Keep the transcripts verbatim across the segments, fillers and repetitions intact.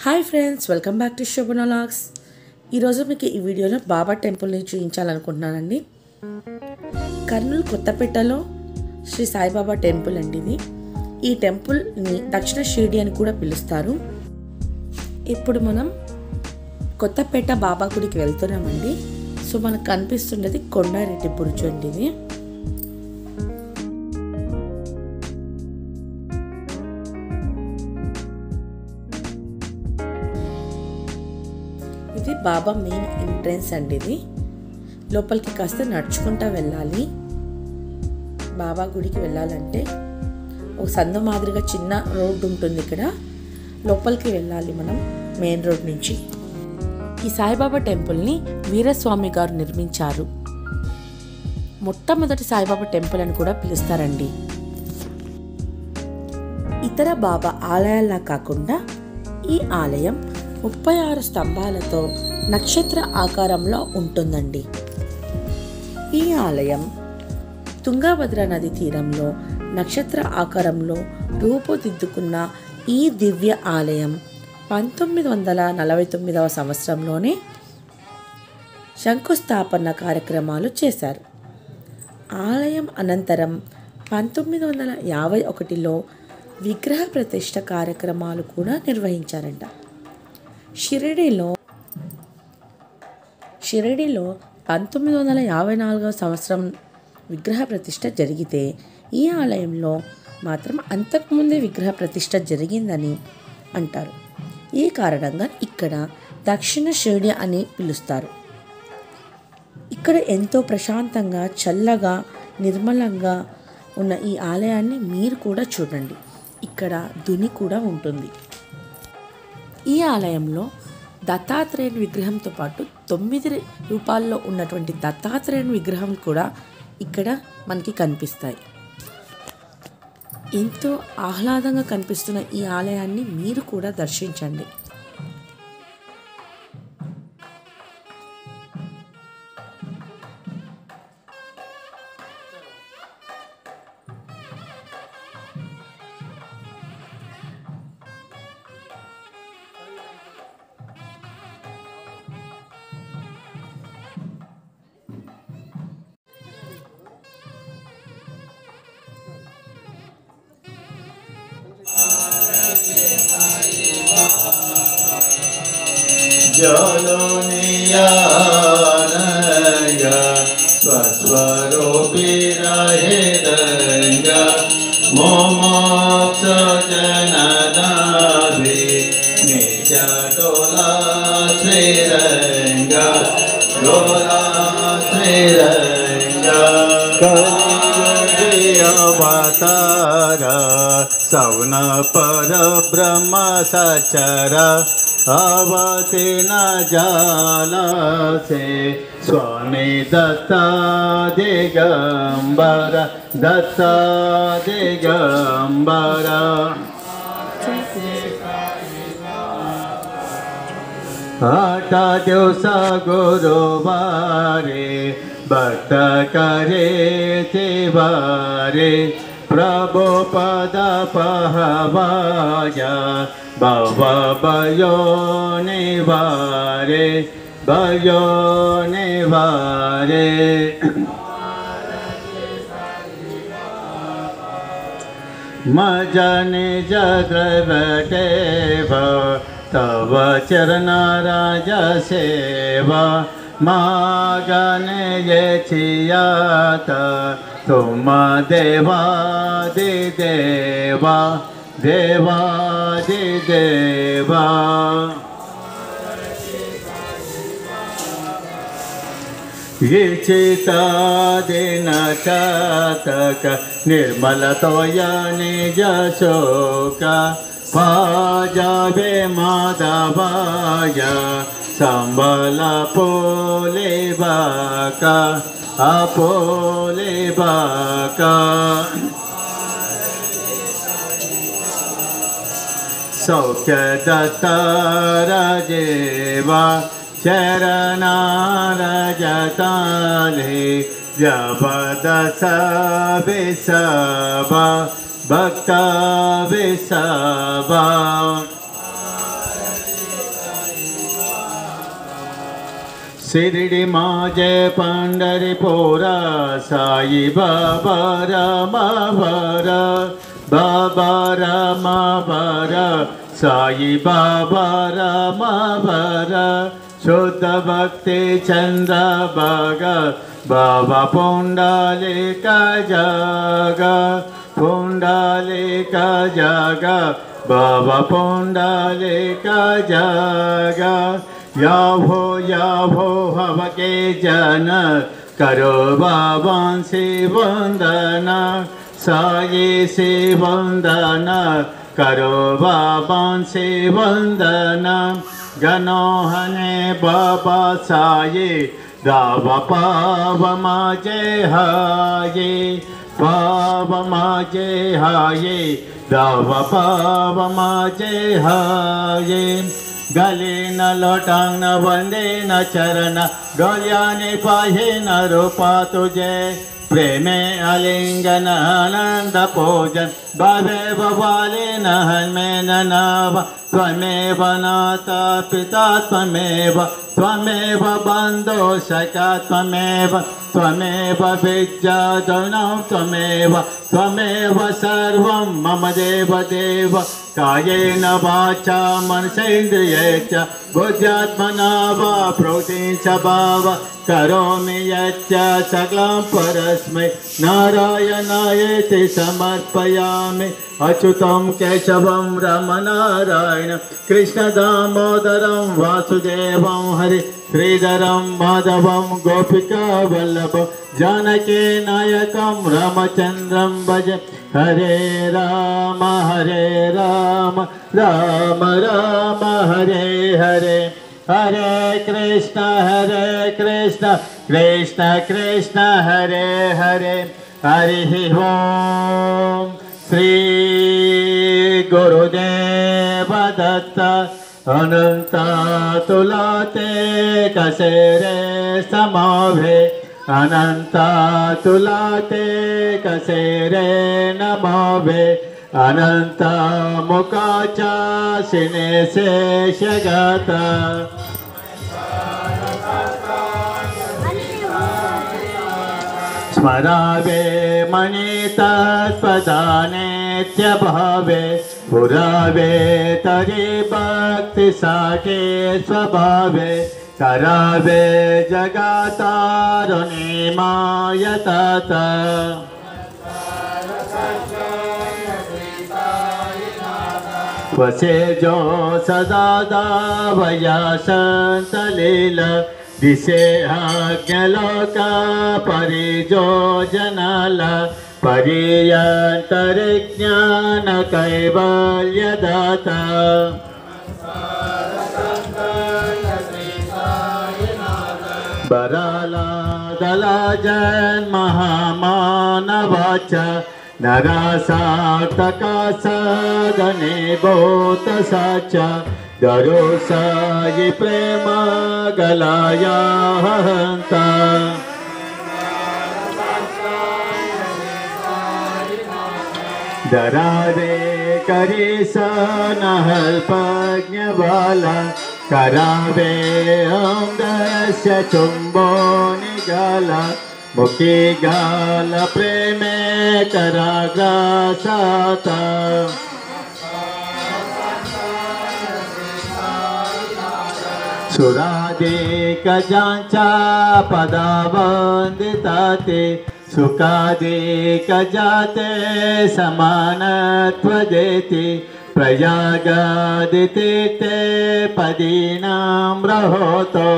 Hi friends, welcome back to Shobhana vlogs. ఈరోజు మీకు ఈ వీడియోలో బాబా టెంపుల్ని చూపించాలనుకుంటున్నానండి. కర్నూలు కొత్తపేటలో శ్రీ సాయిబాబా టెంపుల్ అండి ఇది. ఈ టెంపుల్ని దక్షిణ షిరిడి అని కూడా పిలుస్తారు. ఇప్పుడు మనం కొత్తపేట బాబా గుడికి వెళ్తున్నామండి. సో మనకు కనిపిస్తున్నది కొండారెడ్డి బురుజు అండి ఇది. ఇది బాబా మెయిన్ ఎంట్రన్స్ అండి. ఇది లోపలికి కాస్త నడుచుకుంటూ వెళ్ళాలి. బాబా గుడికి వెళ్ళాలంటే ఒక సందు మాదిరిగా చిన్న రోడ్డు ఉంటుంది. ఇక్కడ లోపలికి వెళ్ళాలి మనం మెయిన్ రోడ్ నుంచి. ఈ సాయిబాబా టెంపుల్ని వీరస్వామి గారు నిర్మించారు. మొట్టమొదటి సాయిబాబా టెంపుల్ అని కూడా పిలుస్తారండి. ఇతర బాబా ఆలయాల్లా కాకుండా ఈ ఆలయం ముప్పై ఆరు స్తంభాలతో నక్షత్ర ఆకారంలో ఉంటుందండి. ఈ ఆలయం తుంగభద్ర నది తీరంలో నక్షత్ర ఆకారంలో రూపుదిద్దుకున్న ఈ దివ్య ఆలయం పంతొమ్మిది వందల నలభై తొమ్మిదవ సంవత్సరంలోనే శంకుస్థాపన కార్యక్రమాలు చేశారు. ఆలయం అనంతరం పంతొమ్మిది వందల యాభై ఒకటిలో విగ్రహ ప్రతిష్ఠ కార్యక్రమాలు కూడా నిర్వహించారంట. షిరిడిలో షిరిడిలో పంతొమ్మిది వందల యాభై నాలుగవ సంవత్సరం విగ్రహ ప్రతిష్ఠ జరిగితే ఈ ఆలయంలో మాత్రం అంతకుముందే విగ్రహ ప్రతిష్ఠ జరిగిందని అంటారు. ఈ కారణంగా ఇక్కడ దక్షిణ షిరిడి అని పిలుస్తారు. ఇక్కడ ఎంతో ప్రశాంతంగా, చల్లగా, నిర్మలంగా ఉన్న ఈ ఆలయాన్ని మీరు కూడా చూడండి. ఇక్కడ దుని కూడా ఉంటుంది. ఈ ఆలయంలో దత్తాత్రేయుని విగ్రహంతో పాటు తొమ్మిది రూపాల్లో ఉన్నటువంటి దత్తాత్రేయుని విగ్రహం కూడా ఇక్కడ మనకి కనిపిస్తాయి. ఎంతో ఆహ్లాదంగా కనిపిస్తున్న ఈ ఆలయాన్ని మీరు కూడా దర్శించండి. జలోనియానయ స్వస్వరూపి రహిరంగ మోమోక్ష జనదాభి నిజ డోలా శ్రీరంగ డోలా శ్రీరంగ అవతార సౌన పర బ్రహ్మ సచర అవతి న జాల సే స్వామి దత్తా దిగంబర దత్తా దిగంబర आठ दिवस गुरुवारे भक्त करे तिवारे प्रभु पद पहवाया भव भयो निवारे भयो निवारे मजने जद्रवटेव तव चरण राज सेवा मागने ये चियात तुम देवादि देवा देवादि देवा इचिता दिन चातक निर्मल तोय निज शोक पाजावे माधवाय संबल पोले बाका अपोले बाका सौख्य दत्ता राजेवा चरणारजताले जबदस विसवा भक्ता विसवा शिरडी माझे पंढरीपुरा साई बाबा रामा भरा बाबा रामा भरा साई बाबा रामा भरा शुद्ध भक्ति चंद्र बागा बाबा पुंडलिका जागा पुंडलिका जागा बाबा पुंडलिका जागा याभो याभो हवके जन करो बाबा से वंदना साये से वंदना करो बाबा से वंदना गणोहने बाबा साये दावा पाव माजे हाये पाव माजे हाये दावा पाव माजे हाये गले न लोटांग न वंदे न चरण गल्याने पाहे न रूपा तुझे प्रेमे आलिंगन आनंद पूजन बाबे बवाले न हन्मे न नाव त्वमेव नाता पिता त्वमेव त्वमेव बन्धो सखा त्वमेव त्वमेव विद्या धनं त्वमेव त्वमेव सर्वं मम देव देव कायेन वाचा मनसेन्द्रिये च बुद्ध्यात्मना वा प्रकृतिं च भाव करोमि यच्च सकलं परस्मै नारायणायेति समर्पयामि अच्युतं केशवं रामनारायण कृष्ण दामोदरं वासुदेवं हरि श्रीधरं माधवं गोपिका वल्लभं जानकी नायकं रामचन्द्रं भज हरे राम हरे राम राम राम हरे हरे हरे कृष्ण हरे कृष्ण कृष्ण कृष्ण हरे हरे हरि ओम श्री गुरुदेव दत्त अनंत तुलाते कसेरे समावे अनंत तुलाते कसेरे नमावे अनंत मुखाचा सिने शेषगता स्मरावे मणि तत्पदानेत्य भावे पुरावे तरी भक्ति साके स्वभावे करावे जगतारुणी मायतात वसे जो सदा दावया संत लीला दिसे आज्ञलोका परिजो जनाला परियंतरिज्ञान कैवल्यदाता बराला दला जन महामानवाच नरासातका सदने बोत साचा दरो साई प्रेम गलाया हंता दरारे करी सनहल्पज्ञवाला करावे अंगस्य चुंबो निगाला मुखी गाल प्रेमे कराग्रासाता सुरादिक जांचा पदावंदिताते सुखादिक जाते समानत्व देते प्रयागादिते ते पदीनां रहोतो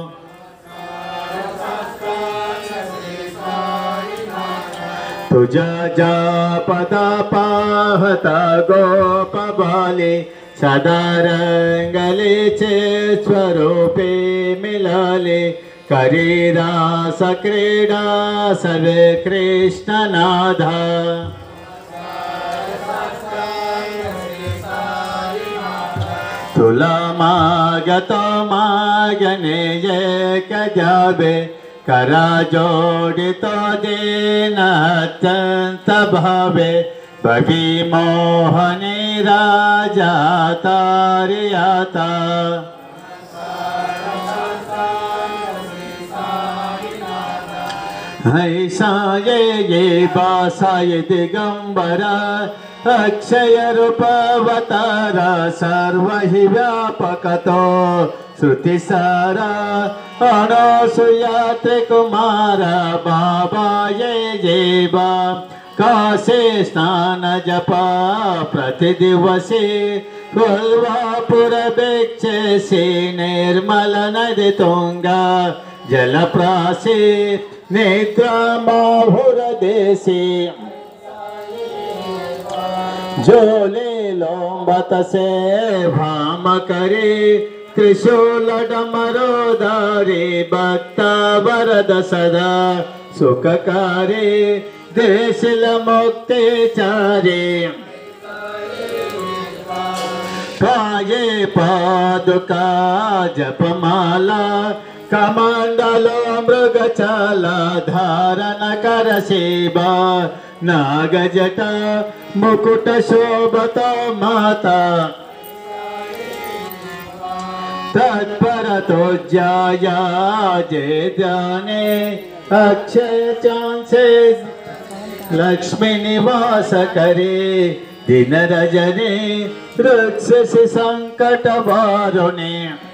तुझा जा पदा पाहता गोप बाले सदा रंगलेचे स्वरूपे मिलाले करी रास क्रीडा सर्वे कृष्णनाधा तुला मागतो मागणे एक द्यावे करा जोडितो दीन अत्यंत भावे भवी मोहनी राजा तारियाता ऐसा ये ये बासा ये दिगंबरा अक्षय रूपवतार सर्व ही व्यापकतो श्रुति सारा अनसूया त्रिकुमार बाबा ये जेबा कासे स्नान जपा प्रतिदिवसे कोल्वापुर भिक्षसे निर्मल नदी तुंगा जलप्रासे नेत्र माहुर देसी जोले लोम्बत से भाम करे त्रिशूल डमरोदारे भक्त वरद सदा सुखकारे देशिल मुक्ति चारे पाये पादुका जपमाला कमंडलो मृगचाला धारण कर सेवा नागजटा मुकुट शोभत माता तत्पर तो जाया जय जाने अक्षय चांसे लक्ष्मी निवास करे दिन रजने राक्षसी संकट वारुणे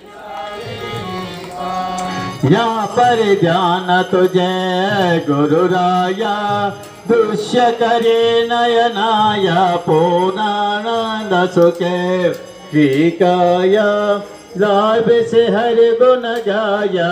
या पर ध्यान तुझे गुरु राया दृश्य करे नयनाया पूर्णानंद सुखे विकाया लाभ से हरि गुण गाया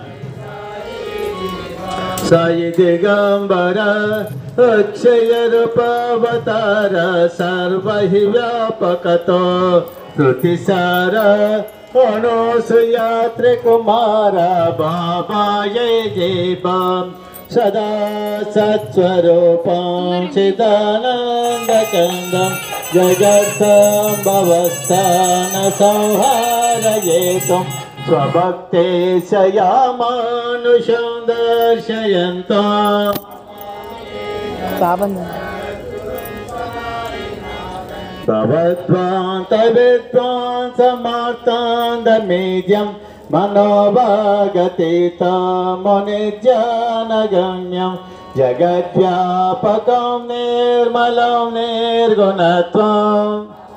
साई दिगंबर अक्षय रूपवतार सर्व ही व्यापकतो श्रुति सारा अनसूया त्रिकुमार बाबा ये जेबा सदा सत्स्वरूपं चिदानन्दकन्दं जगत्सम्भवस्थान संहारयेतुं स्वभक्तेशया मानुषं दर्शयन्तम् भवद्वान्तविद्वान् समार्तान्दमेद्यं मनोभागतीतं मुनिज्ञानगम्यं जगद्व्यापकं निर्मलं निर्गुणत्वम्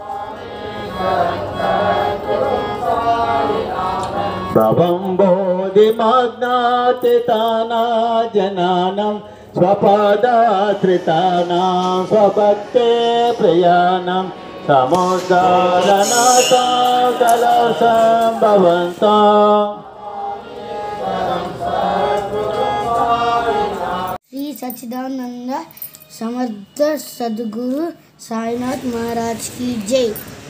भवं बोधिमग्नातिताना जनानं स्वपदाश्रितानां स्वभक्ते प्रियाणां समुद्धारणार्थं कलशम्भवन्तम् श्री सच्चिदानंद समर्थ सद्गुरु साईनाथ महाराज की जय।